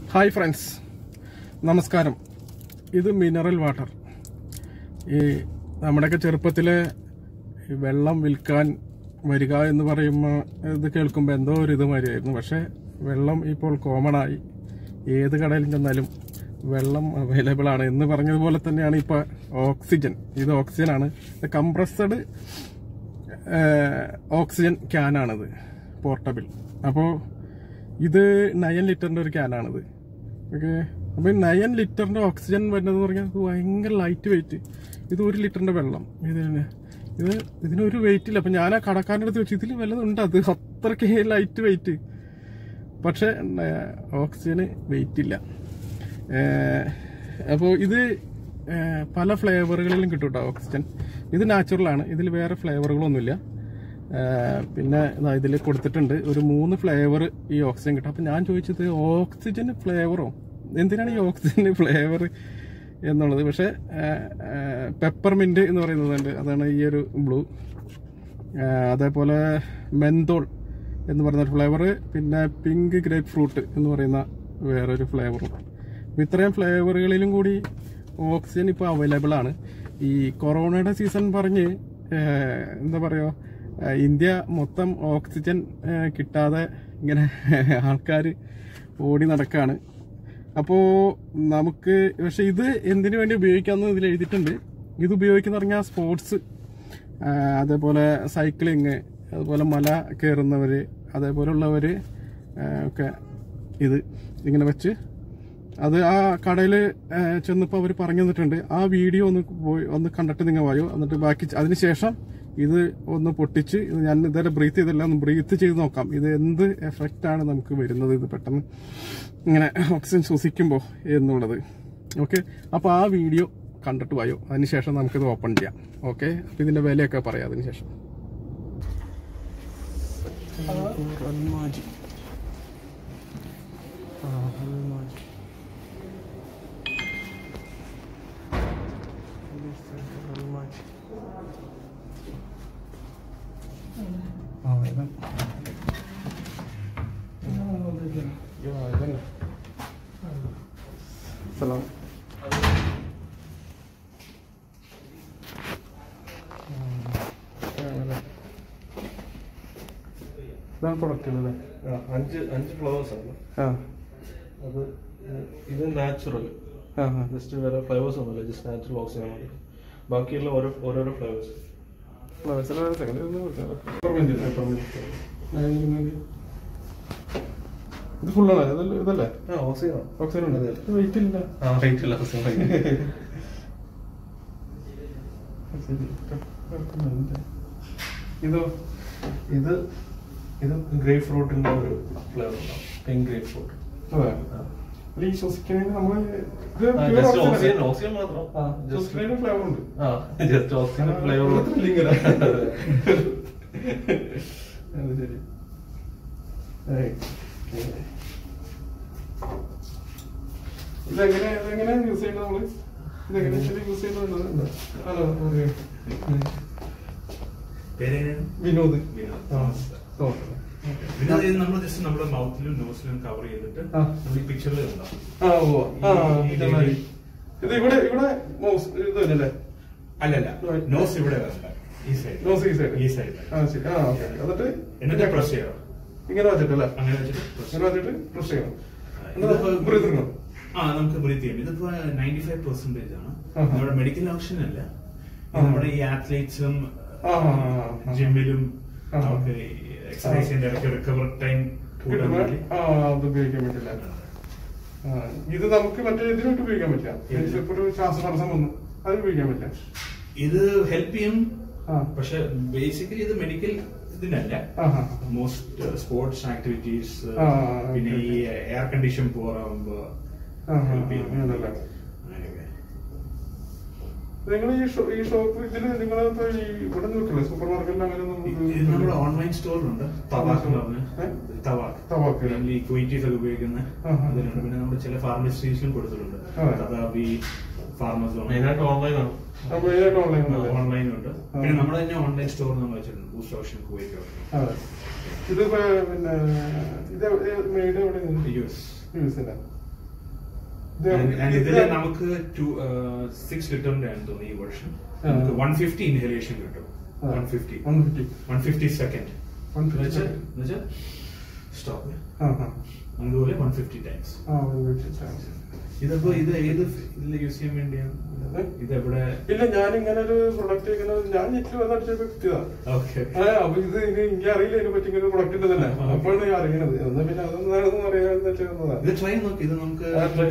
Hi friends, നമസ്കാരം. ഇത് mineral water. ഈ നമ്മുടെയൊക്കെ ചെറുപ്പത്തിലെ വെള്ളം വിൽക്കാൻ വരിക എന്ന് പറയുമ്പോൾ ഇത് കേൾക്കുമ്പോൾ എന്തോ ഒരു ഇത് മാതിരിയായിരുന്നു. പക്ഷേ വെള്ളം ഇപ്പോൾ കോമണായി. ഏത് കടയിലും ചെന്നാലും വെള്ളം അവൈലബിൾ ആണ് എന്ന് പറഞ്ഞതുപോലെ തന്നെയാണ് ഇപ്പോൾ ഓക്സിജൻ. ഇത് ഓക്സിജനാണ്. ഇത് കംപ്രസ്ഡ് ഓക്സിജൻ ക്യാനാണിത്, പോർട്ടബിൾ. അപ്പോൾ ഇത് 9 ലിറ്ററിൻ്റെ ഒരു ക്യാനാണിത്. ഓക്കെ, അപ്പോൾ 9 ലിറ്ററിൻ്റെ ഓക്സിജൻ വരുന്നത് പറഞ്ഞാൽ ഭയങ്കര ലൈറ്റ് വെയിറ്റ്. ഇത് 1 ലിറ്ററിൻ്റെ വെള്ളം. ഇതിനൊരു വെയിറ്റ് ഇല്ല. അപ്പം ഞാൻ ആ കടക്കാരൻ്റെ അടുത്ത് വെച്ച് ഇതിൽ വല്ലതുണ്ട്, അത് അത്രയ്ക്ക് ലൈറ്റ് വെയിറ്റ്. പക്ഷേ ഓക്സിജന് വെയിറ്റ് ഇല്ല. അപ്പോൾ ഇത് പല ഫ്ലേവറുകളിലും കിട്ടും കേട്ടോ ഓക്സിജൻ. ഇത് നാച്ചുറലാണ്, ഇതിൽ വേറെ ഫ്ലേവറുകളൊന്നുമില്ല. പിന്നെ ഇതിൽ കൊടുത്തിട്ടുണ്ട് ഒരു 3 ഫ്ലേവർ ഈ ഓക്സിജൻ കിട്ടും. അപ്പം ഞാൻ ചോദിച്ചത് ഓക്സിജന് ഫ്ലേവറോ, എന്തിനാണ് ഈ ഓക്സിജന് ഫ്ലേവർ എന്നുള്ളത്. പക്ഷേ പെപ്പർമിൻറ്റ് എന്ന് പറയുന്നതുണ്ട്, അതാണ് ഈ ഒരു ബ്ലൂ. അതേപോലെ മെന്തോൾ എന്ന് പറയുന്ന ഒരു ഫ്ലേവർ, പിന്നെ പിങ്ക് ഗ്രേപ്പ് ഫ്രൂട്ട് എന്ന് പറയുന്ന വേറൊരു ഫ്ലേവറും. അപ്പോൾ ഇത്രയും ഫ്ലേവറുകളിലും കൂടി ഓക്സിജൻ ഇപ്പോൾ അവൈലബിൾ ആണ്. ഈ കൊറോണയുടെ സീസൺ പറഞ്ഞ് എന്താ പറയുക, ഇന്ത്യ മൊത്തം ഓക്സിജൻ കിട്ടാതെ ഇങ്ങനെ ആൾക്കാർ ഓടി നടക്കുകയാണ്. അപ്പോൾ നമുക്ക് പക്ഷെ ഇത് എന്തിനു വേണ്ടി ഉപയോഗിക്കാമെന്ന് ഇതിൽ എഴുതിയിട്ടുണ്ട്. ഇത് ഉപയോഗിക്കുന്ന പറഞ്ഞാൽ സ്പോർട്സ്, അതേപോലെ സൈക്ലിങ്, അതുപോലെ മല കയറുന്നവർ, അതേപോലെയുള്ളവർ ഒക്കെ ഇത് ഇങ്ങനെ വെച്ച് അത് ആ കടയിൽ ചെന്നപ്പോൾ അവർ പറഞ്ഞു തന്നിട്ടുണ്ട്. ആ വീഡിയോ ഒന്ന് കണ്ടിട്ട് നിങ്ങൾ വായോ. എന്നിട്ട് ബാക്കി അതിനുശേഷം ഇത് ഒന്ന് പൊട്ടിച്ച് ഞാൻ ഇതുവരെ ബ്രീത്ത് ചെയ്തില്ല, ഒന്ന് ബ്രീത്ത് ചെയ്ത് നോക്കാം ഇത് എന്ത് എഫക്റ്റാണ് നമുക്ക് വരുന്നത്, ഇത് പെട്ടെന്ന് ഇങ്ങനെ ഓക്സിജൻ ശ്വസിക്കുമ്പോൾ എന്നുള്ളത്. ഓക്കെ, അപ്പോൾ ആ വീഡിയോ കണ്ടിട്ട് വായോ. അതിനുശേഷം നമുക്കിത് ഓപ്പൺ ചെയ്യാം. ഓക്കെ, അപ്പോൾ ഇതിൻ്റെ വിലയൊക്കെ പറയാം അതിനുശേഷം. ഇതാണ് പ്രൊഡക്റ്റ് അല്ലേ? 5 ഫ്ലവേഴ്സ് ആണ്. അത് ഇത് നാച്ചുറൽ, ജസ്റ്റ് വേറെ ഫ്ലേവേഴ്സ് ഒന്നുമില്ല, ജസ്റ്റ് നാച്ചുറൽ ഓക്സിജൻ ആണ്. ബാക്കിയുള്ള ഓരോരോ ഫ്ലേവേഴ്സ്. ഇത് ഫുള്ളാണ് ഇതല്ലേ? ഓക്സിജൻ ഓക്സിജൻ ഉണ്ട്. വെയിറ്റ് ഇല്ല. വെയിറ്റ് ഇല്ല. ഇത് ഗ്രേപ്പ് ഫ്രൂട്ടിന്റെ ഒരു ഫ്ലേവർ ഉണ്ടാവും, പിങ്ക് ഗ്രേപ്പ് ഫ്രൂട്ട്. ഈ ശ്വസിക്കണേന് നമ്മള് ഓക്സിജൻ മാത്രം ഫ്ലേവർ ഉണ്ട്. Just oxygen flavour. അത് ശരി. ഇതെങ്ങനെ യൂസ് ചെയ്യണം നമ്മള്? ഇതെങ്ങനെ യൂസ് ചെയ്യുന്നത്? വിനോദ്. നമ്മൾ ജസ്റ്റ് നമ്മുടെ മൗത്തിലും നോസിലും കവർ ചെയ്തിട്ട് നമ്മൾ ഈ പിക്ചറിൽ ഉണ്ടാവും. ഇത് ഇവിടെ ഇതല്ലേ? അല്ലല്ല, നോസ് ഇവിടെ വരണ്ട, ഈ സൈഡ്. നോസ് ഈ സൈഡ്. ഈ സൈഡ്. എന്നിട്ട് പ്രസ് ചെയ്യണം. ഇങ്ങനെ വെച്ചിട്ടല്ലേ? അങ്ങനെ വെച്ചിട്ട് പ്രസ് ചെയ്യണം. നമുക്ക് ബ്രീത്ത് ചെയ്യാം. ഇതിപ്പോ 95% ആണ്. നമ്മുടെ മെഡിക്കൽ ഓപ്ഷൻ അല്ല. നമ്മുടെ ഈ ആത്ലീറ്റ്സും ജിമ്മിലും നമുക്ക് എക്സസൈസിന്റെ ഇടയ്ക്ക് റിക്കവർ ടൈം ഉപയോഗിക്കാൻ പറ്റില്ല. ഇത് നമുക്ക് മറ്റേ ഇതിനോട്ട് ഉപയോഗിക്കാൻ പറ്റില്ല. ഒരു ശ്വാസതടസ്സം വന്നു അത് ഉപയോഗിക്കാൻ പറ്റില്ല. ഇത് ഹെൽപ്പ് ചെയ്യും, പക്ഷെ ബേസിക്കലി ഇത് മെഡിക്കൽ ഇതിനല്ല. മോസ്റ്റ് സ്പോർട്സ് ആക്ടിവിറ്റീസ്, പിന്നെ ഈ എയർ കണ്ടീഷൻ പോറാകുമ്പോ നിങ്ങൾ ഈ ഷോപ്പ് ഇതില് നിങ്ങൾ ഇവിടെ നിൽക്കില്ലേ? സൂപ്പർ മാർക്കറ്റിൽ അങ്ങനെ നമ്മുടെ ഓൺലൈൻ സ്റ്റോറിലുണ്ട്. തവാക്ക് ക്വൈറ്റീസ് ഒക്കെ ഉപയോഗിക്കുന്ന അതിലുണ്ട്. പിന്നെ നമ്മുടെ ചില ഫാർമസീസിലും കൊടുത്തിട്ടുണ്ട്. തഥാപി ഫാർമസി ഓൺലൈനാണ്. ഓൺലൈനുണ്ട്. പിന്നെ നമ്മുടെ തന്നെ ഓൺലൈൻ സ്റ്റോർ നമ്മൾ വെച്ചിട്ടുണ്ട്, ബൂസ്റ്റ് ഓപ്ഷൻ കുവൈറ്റ്. ഇത് പിന്നെ ഇത് മെയ്ഡ് എവിടെ? യുഎസ്. ഇതില് നമുക്ക് 6 ലിറ്ററിന്റെ ആണ് തോന്നുന്നു ഈ വർഷം. 150 ഇൻഹലേഷൻ കിട്ടും. 150 സെക്കൻഡ് സ്റ്റോപ്പ്. അതുപോലെ 150 ടൈംസ്. ഇതിപ്പോ ഇത് ഏത് ഇതിൽ യൂസ് ചെയ്യാൻ വേണ്ടിയാണ്? ഇതെവിടെ? ഇല്ല, ഞാൻ ഇങ്ങനെ ഒരു പ്രൊഡക്റ്റ് ഞാൻ നെറ്റിൽ വന്നിട്ട് കിട്ടിയതാണ്. അപ്പൊ ഇത് എനിക്ക് അറിയില്ല ഇതിനെ പറ്റി ഇങ്ങനെ പ്രൊഡക്റ്റ് ഉണ്ടെന്നല്ല. അപ്പോഴാണ് ഞാൻ അറിയണത്. എന്നാ പിന്നെ അതൊന്നും അറിയാതെ ചെയ്യുന്നതാണ്. ഇത് ട്രൈ നോക്കി. ഇത് നമുക്ക്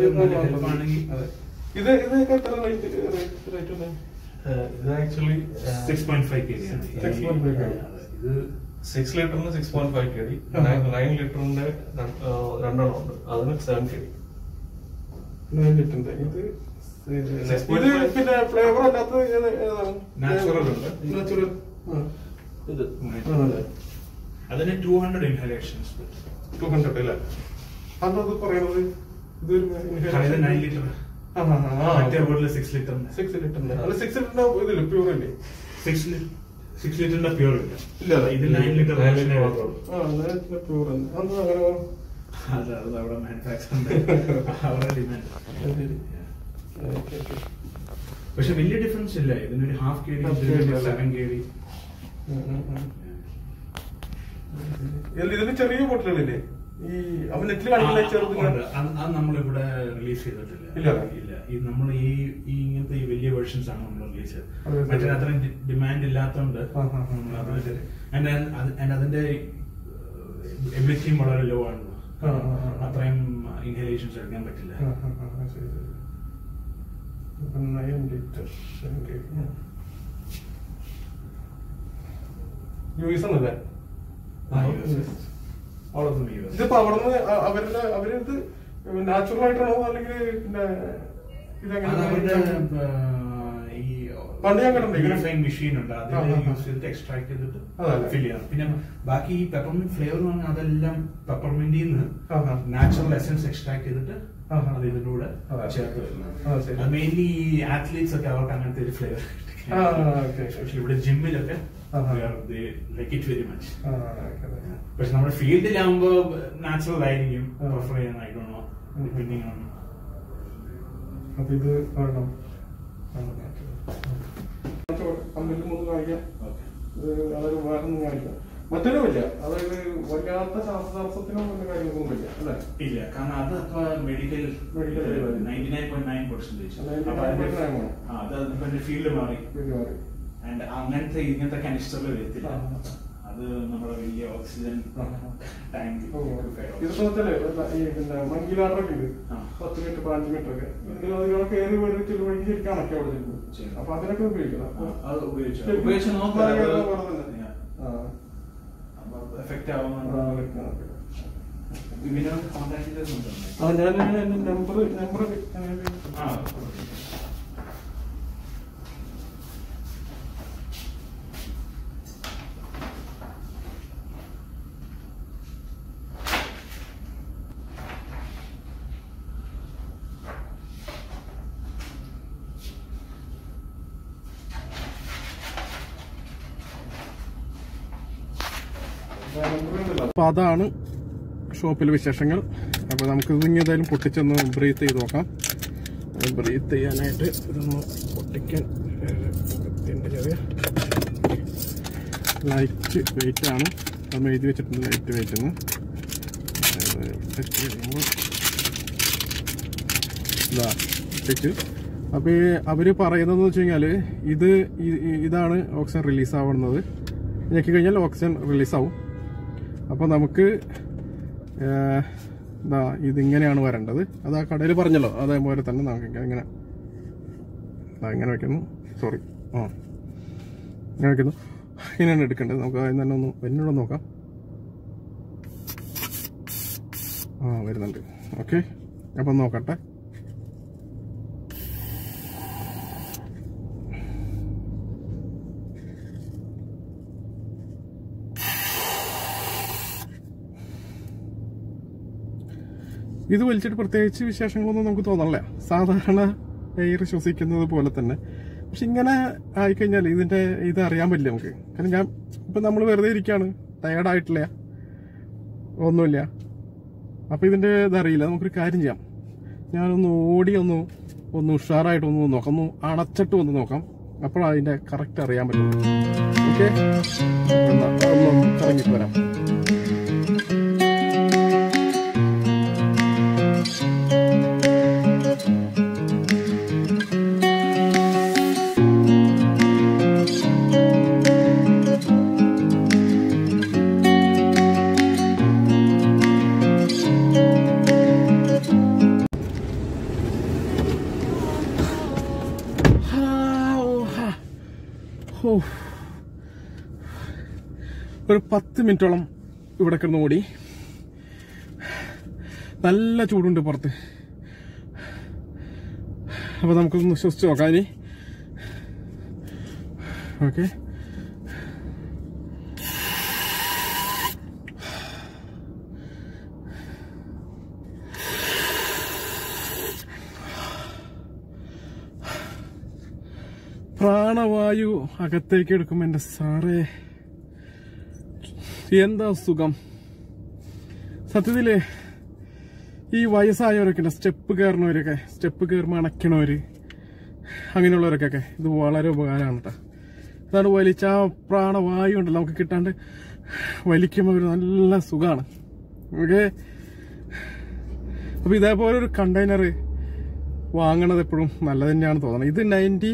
ഇത് ഇതൊക്കെ എത്ര റേറ്റ് ഉണ്ട്? ഇത് ആക്ച്വലി 6.5 kg. ഇത് 6 ലിറ്ററിന് 6.5 kg, 9 ലിറ്ററിന്റെ 2 ഉണ്ട്. അതിന് 7 kg. 9 ലിറ്ററിന്റെ ഇത് പിന്നെ ഫ്ലേവർ അല്ലാത്തത് ഏതാണ്? നാച്ചുറൽ ഉണ്ട്. നാച്ചുറൽ. ഇത് അതിന് 200 ഇൻഹലേഷൻസ്. 200 അല്ലേ? അന്നത് പറയുന്നത് ഇതൊരു 9 ലിറ്റർ. മറ്റേ ബോട്ടിൽ 6 ലിറ്ററിന്റെ. 6 ലിറ്ററിന്റെ അല്ല, 6 ലിറ്ററിന്റെ ഇതില്ല, പ്യൂർ അല്ലേ? 6 ലിറ്ററിന്റെ പ്യൂർ ഇല്ല. ഇല്ല, ഇത് 9 ലിറ്റർ പ്യൂർ ആണ്. അത് അവിടെ മാനുഫാക്ചർ അവരുടെ ഡിമാൻഡ്. പക്ഷെ വലിയ ഡിഫറൻസ് ഇല്ല. ഇതിനൊരു 1/2 kg, 7 kg. ഇതിന് ചെറിയ ബോട്ടിലുകളില്ലേ? ഈ അവൻ നെറ്റിൽ കാണിക്കുന്ന ചെറുത് അത് നമ്മളിവിടെ റിലീസ് ചെയ്തിട്ടില്ല. ഇല്ല. ഇത് നമ്മൾ ഈ ഇങ്ങനത്തെ ഈ വലിയ വേർഷൻസ് ആണ് നമ്മൾ റിലീസ് ചെയ്തത്. മറ്റേ അത്രയും ഡിമാൻഡ് ഇല്ലാത്തതുകൊണ്ട് അതിന്റെ എബിലിറ്റിയും വളരെ ലോ ആണ്. അത്രയും ഇൻഹലേഷൻസ് എടുക്കാൻ പറ്റില്ല. യൂസല്ലേ? ഇതിപ്പോ അവിടുന്ന് അവരിത് നാച്ചുറൽ ആയിട്ടാണോ അല്ലെങ്കിൽ മെഷീൻ ഉണ്ട്, അതിൽ യൂസ് ചെയ്തിട്ട് എക്സ്ട്രാക്ട് ചെയ്തിട്ട് ഫിൽ ചെയ്യണം. പിന്നെ ബാക്കി ഈ പെപ്പർമിന്റ് ഫ്ലേവർ എന്ന് പറഞ്ഞാൽ അതെല്ലാം പെപ്പർമിന്റിൽ നിന്ന് നാച്ചുറൽ എസൻസ് എക്സ്ട്രാക്ട് ചെയ്തിട്ട് അത് ഇതിന്റെ കൂടെ ചേർത്ത് വരുന്നത്. മെയിൻലി ആത്ലീറ്റ്സ് ഒക്കെ അവർക്ക് അങ്ങനത്തെ ഒരു ഫ്ലേവർ. ഇവിടെ ജിമ്മിലൊക്കെ ലൈക്ക് ഇറ്റ് വെരി മച്ച്. പക്ഷെ നമ്മുടെ ഫീൽഡിലാകുമ്പോ നാച്ചുറൽ ആയിരിക്കും പ്രിഫർ ചെയ്യാൻ. I don't know, depending on. അപ്പൊ ഇത് കാണണം, കാണിക്കാം. അതൊരു വേറെ കാണിക്കാം. മറ്റൊരു ഇല്ല, അതായത് വല്ലാത്ത ശാസ്ത്രശാസ്ത്രത്തിനോ വലിയ കാര്യങ്ങളൊന്നും ഇല്ല അല്ലെ? ഇല്ല, കാരണം അത് മെഡിക്കൽ 99.9%. അത് ഫീൽഡ് മാറി. അങ്ങനത്തെ ഇങ്ങനത്തെ കനിസ്റ്ററിൽ വരത്തില്ല. അത് നമ്മുടെ വലിയ ഓക്സിജൻ ടാങ്ക്. ഇതിപ്പോ മങ്കിലാട്ടൊക്കെ ഉണ്ട്, 10 മീറ്റർ 5 മീറ്റർ ഒക്കെ. അതിനൊക്കെ കയറി വേണ്ടിട്ട് വഴി ശരിക്കും അണക്കി അവിടെ നിൽക്കും. അപ്പൊ അതിനൊക്കെ ഉപയോഗിക്കണം. അത് ഉപയോഗിച്ച് നോക്കാം, എഫക്ട് ആവുന്ന. ഇതിനൊക്കെ കോൺടാക്ട് ചെയ്തിട്ടുണ്ട്. ഞാൻ നമ്പർ അപ്പൊ അതാണ് ഷോപ്പിലെ വിശേഷങ്ങൾ. അപ്പോൾ നമുക്കിത് ഇനി ഏതായാലും പൊട്ടിച്ചൊന്ന് ബ്രീത്ത് ചെയ്ത് നോക്കാം. ബ്രീത്ത് ചെയ്യാനായിട്ട് ഇതൊന്ന് പൊട്ടിക്കാൻ ചെറിയ ലൈറ്റ് വെയിറ്റ് ആണ്. നമ്മൾ എഴുതി വെച്ചിട്ടുണ്ട് ലൈറ്റ് വെയിറ്റ് എന്ന്. ടെസ്റ്റ് ചെയ്യുമ്പോൾ ഇതാ പൊട്ടിച്ച്. അപ്പോൾ ഈ അവർ പറയുന്നതെന്ന് വെച്ച് കഴിഞ്ഞാൽ ഇതാണ് ഓക്സിജൻ റിലീസ് ആവുന്നത്. ഞെക്കി കഴിഞ്ഞാൽ ഓക്സിജൻ റിലീസാവും. അപ്പോൾ നമുക്ക് ഇതിങ്ങനെയാണ് വരേണ്ടത്. അത് ആ കടയിൽ പറഞ്ഞല്ലോ, അതേപോലെ തന്നെ നമുക്ക് ഇങ്ങനെ വയ്ക്കുന്നു. സോറി, ഇങ്ങനെ വയ്ക്കുന്നു. ഇങ്ങനെയാണ് എടുക്കേണ്ടത്. നമുക്ക് അതിന് തന്നെ ഒന്ന് എന്നോട് നോക്കാം. വരുന്നുണ്ട്. ഓക്കെ, അപ്പം നോക്കട്ടെ. ഇത് വലിച്ചിട്ട് പ്രത്യേകിച്ച് വിശേഷങ്ങളൊന്നും നമുക്ക് തോന്നണില്ല. സാധാരണ എയർ ശ്വസിക്കുന്നത് പോലെ തന്നെ. പക്ഷെ ഇങ്ങനെ ആയിക്കഴിഞ്ഞാൽ ഇത് അറിയാൻ പറ്റില്ല നമുക്ക്. കാരണം ഇപ്പം നമ്മൾ വെറുതെ ഇരിക്കുകയാണ്, ടയേർഡായിട്ടില്ല, ഒന്നുമില്ല. അപ്പോൾ ഇതിൻ്റെ ഇതറിയില്ല. നമുക്കൊരു കാര്യം ചെയ്യാം. ഞാനൊന്ന് ഓടി ഒന്ന് ഉഷാറായിട്ട് ഒന്ന് നോക്കാം, ഒന്ന് അടച്ചിട്ട് ഒന്ന് നോക്കാം. അപ്പോഴാണ് അതിൻ്റെ കറക്റ്റ് അറിയാൻ പറ്റും. ഓക്കെ, ഒന്ന് കറങ്ങിയിട്ട് വരാം. ഒരു 10 മിനിറ്റോളം ഇവിടെ കിടന്ന് ഓടി. നല്ല ചൂടുണ്ട് പുറത്ത്. അപ്പോൾ നമുക്കൊന്ന് ശ്വസിച്ച് നോക്കാം ഇനി. ഓക്കെ, പ്രാണവായു അകത്തേക്ക് എടുക്കുമ്പോൾ എൻ്റെ സാറേ എന്താ സുഖം. സത്യത്തില് ഈ വയസ്സായവരൊക്കെ സ്റ്റെപ്പ് കയറുന്നവരൊക്കെ, സ്റ്റെപ്പ് കയറുമ്പോൾ അണയ്ക്കണവര്, അങ്ങനെയുള്ളവർക്കൊക്കെ ഇത് വളരെ ഉപകാരമാണ് കേട്ടോ. അതാണ് വലിച്ച ആ പ്രാണവായു ഉണ്ടല്ലോ നമുക്ക് കിട്ടാണ്ട് വലിക്കുമ്പോൾ ഒരു നല്ല സുഖമാണ്. ഓക്കെ, അപ്പോൾ ഇതേപോലെ ഒരു കണ്ടെയ്നർ വാങ്ങണത് എപ്പോഴും നല്ലത് തന്നെയാണ് തോന്നുന്നത്. ഇത്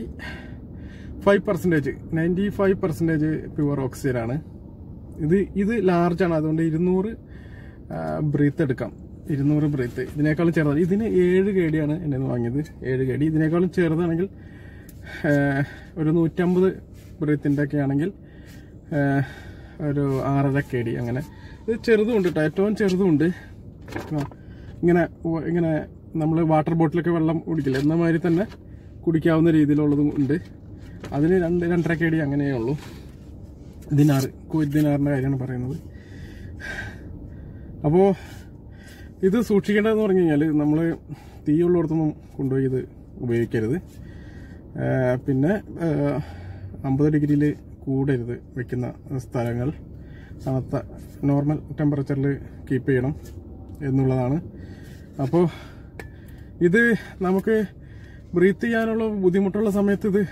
95% പ്യുവർ ഓക്സിജനാണ്. ഇത് ലാർജാണ്, അതുകൊണ്ട് 200 ബ്രീത്ത് എടുക്കാം. 200 ബ്രീത്ത്. ഇതിനേക്കാളും ചെറുതാണ്. ഇതിന് 7 KD ആണ് എൻ്റെ നിന്ന് വാങ്ങിയത്. 7 KD. ഇതിനേക്കാളും ചെറുതാണെങ്കിൽ ഒരു 150 ബ്രീത്തിൻ്റെ ഒക്കെ ആണെങ്കിൽ ഒരു 6.5 KD അങ്ങനെ. ഇത് ചെറുതുമുണ്ട് കേട്ടോ, ഏറ്റവും ചെറുതുമുണ്ട്. ഇങ്ങനെ നമ്മൾ വാട്ടർ ബോട്ടിലൊക്കെ വെള്ളം കുടിക്കില്ല എന്ന മാതിരി തന്നെ കുടിക്കാവുന്ന രീതിയിലുള്ളതും ഉണ്ട്. അതിന് 2.5 KD അങ്ങനെയേ ഉള്ളൂ. ദിനാറിൻ്റെ കാര്യമാണ് പറയുന്നത്. അപ്പോൾ ഇത് സൂക്ഷിക്കേണ്ടതെന്ന് പറഞ്ഞു കഴിഞ്ഞാൽ നമ്മൾ തീയുള്ളിടത്തൊന്നും കൊണ്ടുപോയി ഇത് ഉപയോഗിക്കരുത്. പിന്നെ 50 ഡിഗ്രിയിൽ കൂടരുത് വെക്കുന്ന സ്ഥലങ്ങൾ. തണുത്ത നോർമൽ ടെമ്പറേച്ചറിൽ കീപ്പ് ചെയ്യണം എന്നുള്ളതാണ്. അപ്പോൾ ഇത് നമുക്ക് ബ്രീത്ത് ചെയ്യാനുള്ള ബുദ്ധിമുട്ടുള്ള സമയത്ത് ഇത്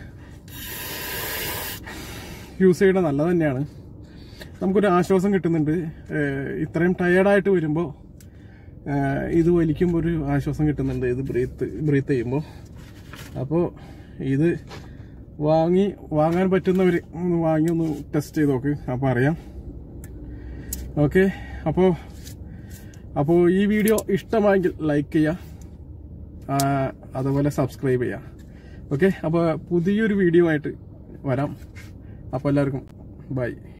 യൂസ് ചെയ്യണത് നല്ലത് തന്നെയാണ്. നമുക്കൊരു ആശ്വാസം കിട്ടുന്നുണ്ട്. ഇത്രയും ടയേർഡായിട്ട് വരുമ്പോൾ ഇത് വലിക്കുമ്പോൾ ഒരു ആശ്വാസം കിട്ടുന്നുണ്ട്, ഇത് ബ്രീത്ത് ചെയ്യുമ്പോൾ. അപ്പോൾ ഇത് വാങ്ങാൻ പറ്റുന്നവർ ഒന്ന് വാങ്ങി ഒന്ന് ടെസ്റ്റ് ചെയ്ത് നോക്ക്, അപ്പോൾ അറിയാം. ഓക്കെ, അപ്പോൾ ഈ വീഡിയോ ഇഷ്ടമായെങ്കിൽ ലൈക്ക് ചെയ്യുക, അതുപോലെ സബ്സ്ക്രൈബ് ചെയ്യുക. ഓക്കെ, അപ്പോൾ പുതിയൊരു വീഡിയോ ആയിട്ട് വരാം. അപ്പോൾ എല്ലാവർക്കും ബൈ.